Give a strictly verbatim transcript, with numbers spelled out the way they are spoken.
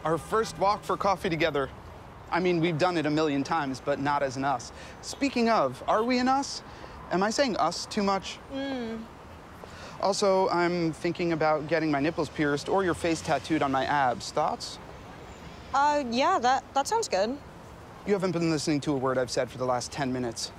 Our first walk for coffee together. I mean, we've done it a million times, but not as an us. Speaking of, are we an us? Am I saying us too much? Mm. Also, I'm thinking about getting my nipples pierced or your face tattooed on my abs. Thoughts? Uh, yeah, that, that sounds good. You haven't been listening to a word I've said for the last ten minutes.